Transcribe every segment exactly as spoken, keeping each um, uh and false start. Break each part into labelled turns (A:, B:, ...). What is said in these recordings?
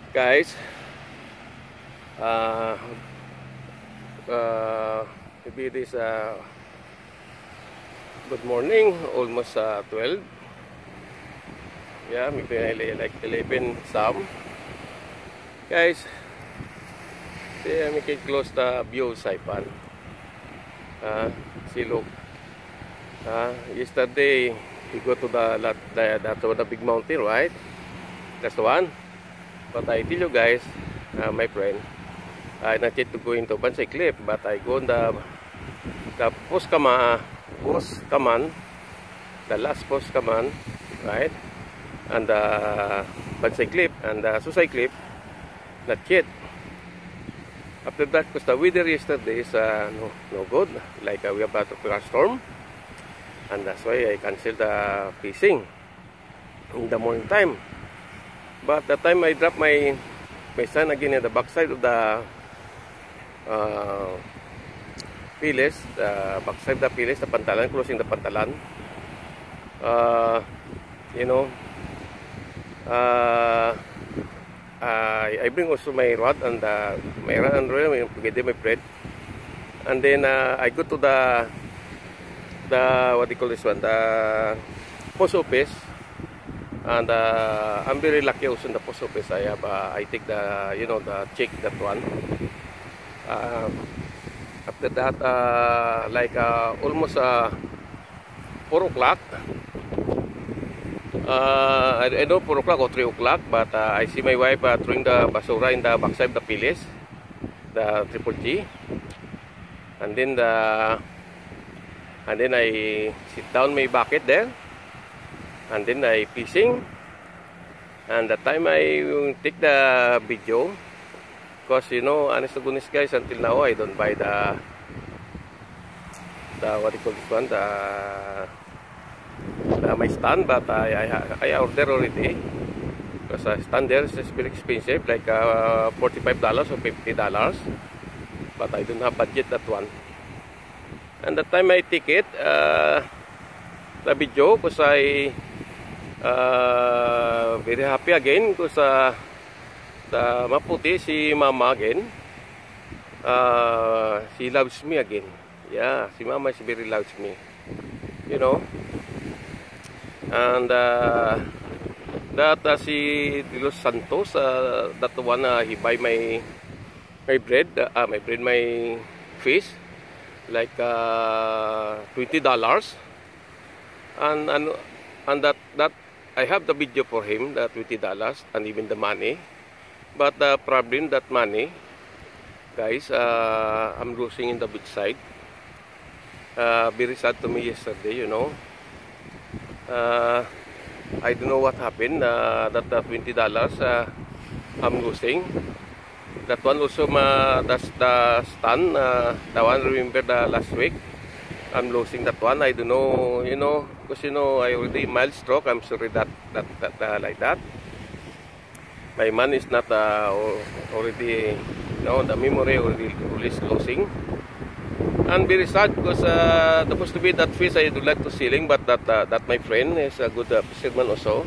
A: Guys, uh, uh, maybe it is uh, good morning, almost uh, twelve. Yeah, maybe like eleven some. Guys, see, we can close the view Saipan. Uh, see, look. Uh, yesterday, we go to the, the, the, to the big mountain, right? That's the one. But I tell you guys, uh, my friend, I not yet to go into Bansay Cliff, but I go on the the post command, post command, the last post command, right? And the Bansay Cliff and the Susay Cliff, not yet. After that, because the weather yesterday is uh, no, no good, like uh, we have a tropical storm, and that's why I cancel the fishing in the morning time. But the time I drop my my son again at the backside of the uh, Piles, the backside of the Piles, the Pantalan, closing the Pantalan. Uh, you know, uh, I, I bring also my rod and uh, my rod and reel together my bread, and then uh, I go to the the what do you call this one, the post office. And uh, I'm very lucky also in the post office. I have, uh, I take the, you know, the check that one. Uh, after that, uh, like uh, almost uh, four o'clock. Uh, I, I know four o'clock or three o'clock, but uh, I see my wife uh, throwing the basura in the backside of the Piles, the Triple G, and then the, and then I sit down my bucket there. And then I fishing, and the time I take the video, because you know, honest to goodness guys, until now I don't buy the the what do you call this one, the, the my stand, but I I, I order already, because a stand there is very expensive, like uh, forty-five dollars or fifty dollars, but I don't have budget that one. And the time I take it, uh, the video, because I Uh, very happy again because uh, the maputi si mama again, uh, she loves me again. Yeah, si mama she very loves me, you know. And uh, that uh, si Los Santos, uh, that one uh, he buy my my bread, uh, my bread, my fish, like uh, twenty dollars, and and and that that. I have the video for him, the twenty dollars, and even the money. But the problem, that money, guys, uh, I'm losing in the beach side. Uh, very sad to me yesterday, you know. Uh, I don't know what happened, uh, that the twenty dollars uh, I'm losing. That one also, ma, that's the stand, uh, the one, remember the last week. I'm losing that one. I don't know, you know, because you know I already mild stroke. I'm sorry that that, that uh, like that. My man is not uh, already, you know, the memory already is losing. And very sad because uh, supposed to be that fish I would like to selling, but that uh, that my friend is a good uh, fisherman also.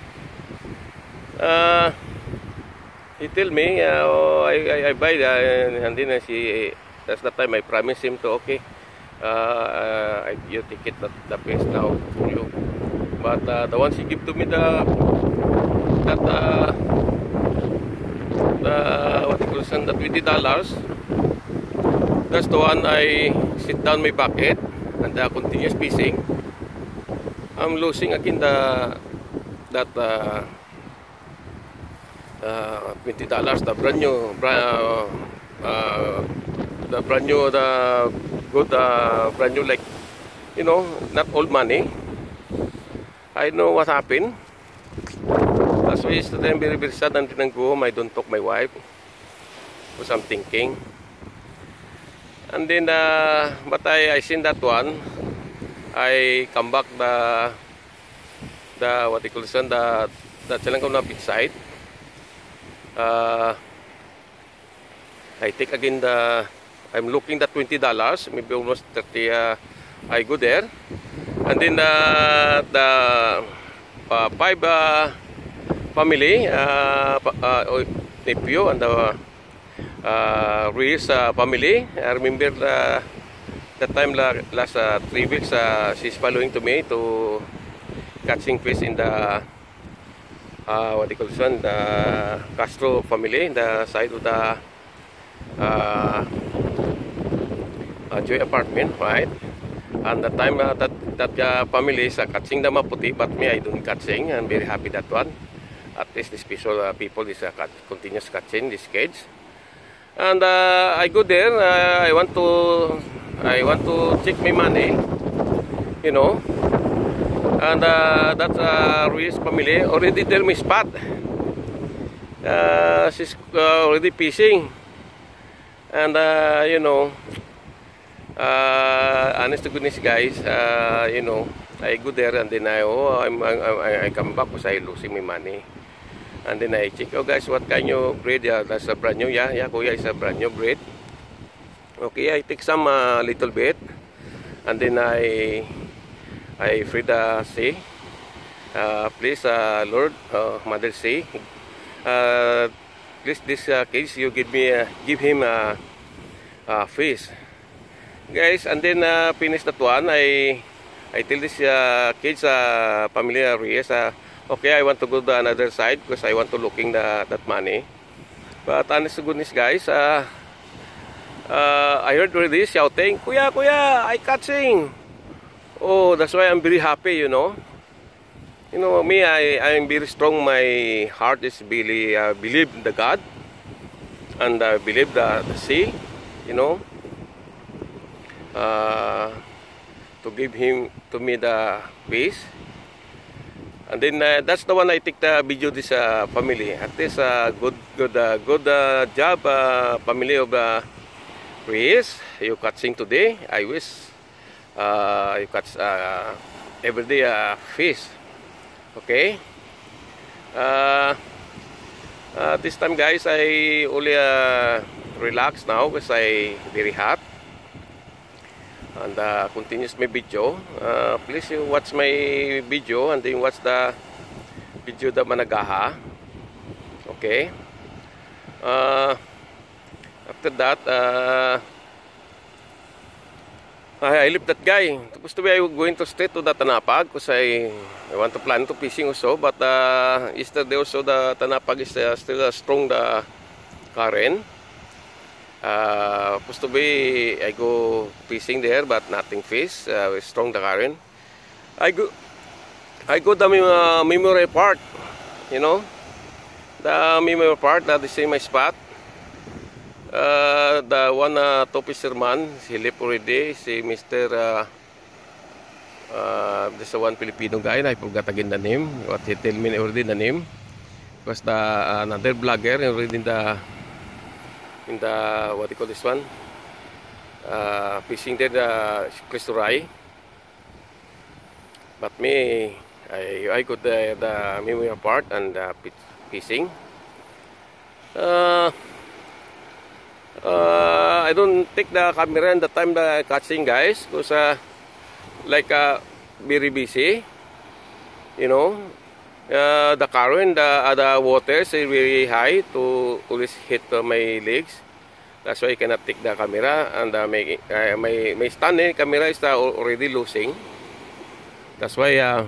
A: Uh, he tell me, uh, oh, I, I I buy that, and then I see that's the time I promise him to okay. Uh, uh, you take it that the best now for you, but uh, the one she give to me the that uh, the what you call it, the twenty dollars. That's the one I sit down my bucket and the continuous fishing. I'm losing again the that uh, uh, twenty dollars, the brand new brand, uh, uh, the brand new the. Good, uh, brand new, like, you know, not old money. I know what happened. That's why yesterday I'm very, very sad and didn't go home. I don't talk my wife because I'm thinking. And then, uh, but I, I seen that one. I come back the, the what you call it, the, the Chalangkona beach side. Uh, I take again the. I'm looking at twenty dollars, maybe almost thirty. Uh, I go there, and then uh, the uh, five uh, family, uh, uh, nephew, and the uh, Ruiz uh, family. I remember the, the time la, last uh, three weeks uh, she's following to me to catching fish in the uh, what do you call this one, the Castro family, the side of the uh, uh, Joy apartment, right? And the time uh, that that uh, family is uh, catching the maputi, but me I don't catching. I'm very happy that one. At least this people uh, people is uh, cat, continuous catching this cage. And uh, I go there. Uh, I want to I want to check my money, you know. And uh, that uh, Ruiz family already tell me spot. Uh, she's uh, already fishing, and uh, you know, uh, honest to goodness, guys, uh, you know, I go there and then I oh I'm, I, I come back because I losing my money, and then I check. Oh guys, what kind of breed? Yeah, that's a brand new. Yeah, yeah, kuya, it's a brand new breed. Okay, I take some uh, little bit, and then I. I free the sea. Uh, please, uh, Lord, uh, Mother Sea, uh, please this uh, case you give me, uh, give him a uh, uh, fish, guys. And then uh, finish that one. I I tell this uh, kids, uh, familiar Reyes, uh, okay, I want to go to another side because I want to looking the that money. But honest to goodness, guys, uh, uh, I heard already shouting, "Kuya, kuya, I catching." Oh, that's why I'm very happy, you know. You know, me, I, I'm very strong. My heart is really uh, believe the God. And I uh, believe the, the sea, you know. Uh, to give him, to me, the peace. And then, uh, that's the one I take the video this uh, family. At least, uh, good, good, uh, good uh, job, uh, family of uh, Reyes. You catching today. I wish Uh, you catch uh, every day uh, fish. Okay. Uh, uh, this time, guys, I only uh, relax now because I very hot. And uh, continues my video. Uh, please you watch my video and then watch the video the Managaha. Okay. Uh, after that. Uh, I, I leave that guy. Supposed to be I going to stay to the Tanapag because I, I want to plan to fishing also. But uh, yesterday also the Tanapag is uh, still uh, strong the current. Uh, supposed to be I go fishing there but nothing fish. Uh, strong the current. I go I go the uh, memory part. You know, the memory part that is in my spot. Uh, the one uh, top fisherman, he left already, si Mister Uh, uh, this one Filipino guy, I forgot again the name, what he tell me already the name. Because the uh, another blogger already in the, in the, what do you call this one, uh, fishing there, the Cristoray. But me, I, I got the, the memory part and uh, fishing. Uh, Uh, I don't take the camera and the time the catching, guys, because uh, like uh, very busy, you know. Uh, the current, the, uh, the water is very high to always hit uh, my legs. That's why I cannot take the camera, and uh, my, uh, my my standing camera is uh, already losing. That's why uh,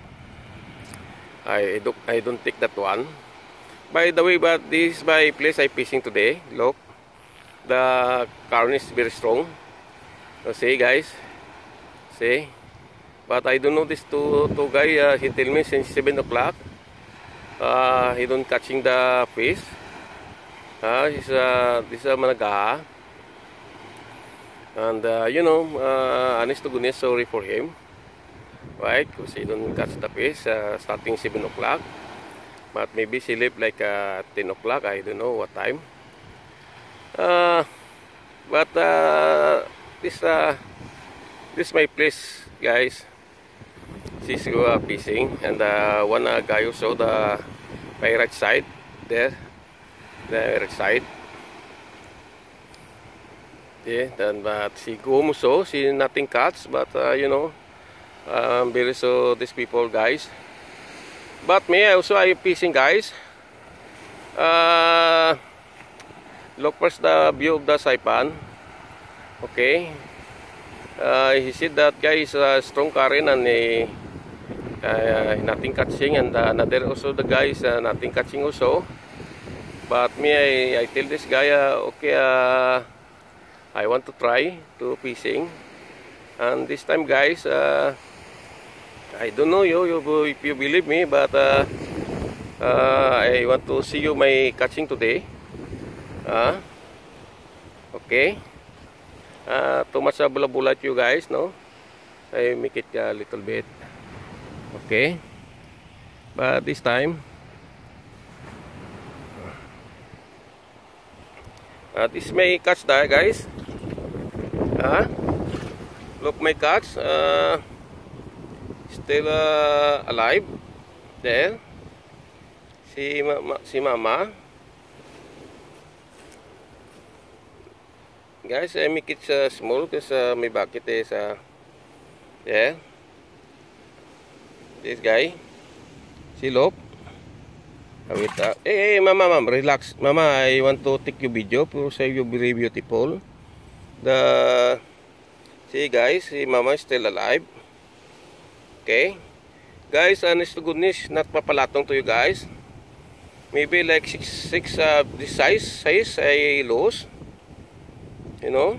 A: I don't I don't take that one. By the way, but this is my place I fishing today. Look. The current is very strong. So, see, guys. See. But I don't know this two, two guy. Uh, he tell me since seven o'clock. Uh, he don't catching the fish. Uh, he's, uh, this is a Managaha. And, uh, you know, uh, honest to goodness, sorry for him. Right? Because he don't catch the fish uh, starting seven o'clock. But maybe she left like uh, ten o'clock. I don't know what time. Uh, but uh, this uh, this is my place, guys. This is uh, fishing, and uh, one uh, guy also the my right side there, the right side. Yeah, then but she go home so she nothing catch, but uh, you know, um, very so these people, guys. But me also I fishing, guys. Uh, look first the view of the Saipan. Okay. Uh, he said that guy is a strong current and uh, uh, nothing catching, and uh, another also the guy is uh, nothing catching also. But me I, I tell this guy uh, okay, uh, I want to try to fishing, and this time, guys, uh, I don't know you, you if you believe me, but uh, uh, I want to see you my catching today. Uh, okay. Uh, too much uh, bula-bula to you guys, no? I make it a little bit. Okay. But this time, uh, this may catch that, guys. Uh, look, my catch. Uh, still uh, alive. There. Si, ma si Mama. Guys, I make it uh, small because uh, my bucket is uh, yeah. This guy, si Lop. Uh, wait, uh, hey, hey, Mama, Mama, relax. Mama, I want to take your video to say you very beautiful. The see, guys, si Mama is still alive. Okay, guys, honest to goodness, not papalatong to you guys. Maybe like six, six uh, this size, size I lose. You know,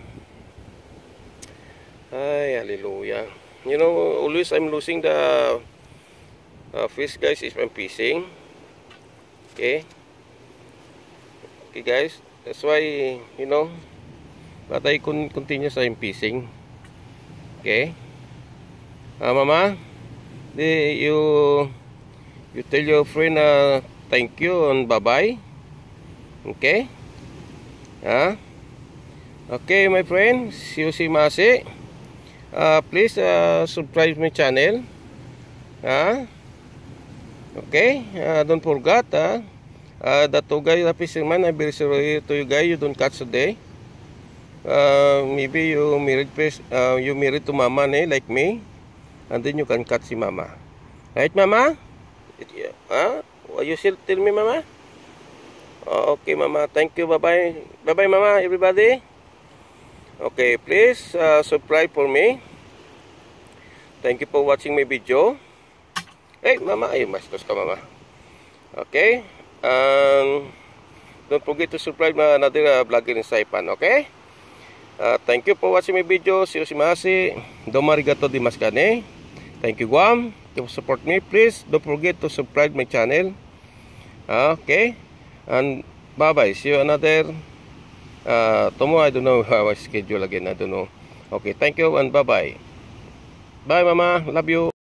A: ay, hallelujah. You know, always I'm losing the uh, fish, guys, if I'm fishing. Okay, okay, guys. That's why, you know, but I can continue sa I'm fishing. Okay, uh, Mama, the, you you tell your friend uh, thank you and bye bye. Okay, ah. Huh? Okay, my friend, Siusimase. Uh, please uh, subscribe my channel. Uh, okay, uh, don't forget uh, uh, that to guys, the fisherman, I very sorry to you guys, you don't catch today. Uh, maybe you married, uh, you married to Mama, eh, like me, and then you can catch si Mama. Right, Mama? Huh? You still tell me, Mama? Uh, okay, Mama. Thank you. Bye bye. Bye bye, Mama. Everybody. Okay, please uh, subscribe for me. Thank you for watching my video. Hey, Mama, ay, mastos ka, Mama. Okay, um, don't forget to subscribe my another uh, vlogger in Saipan. Okay, uh, thank you for watching my video. See you simasi. Domo arigato dimaskane. Thank you, Guam, to support me. Please don't forget to subscribe my channel. Okay, and bye bye. See you another. Uh, tomorrow, I don't know how I schedule again. I don't know. Okay, thank you and bye bye. Bye, Mama. Love you.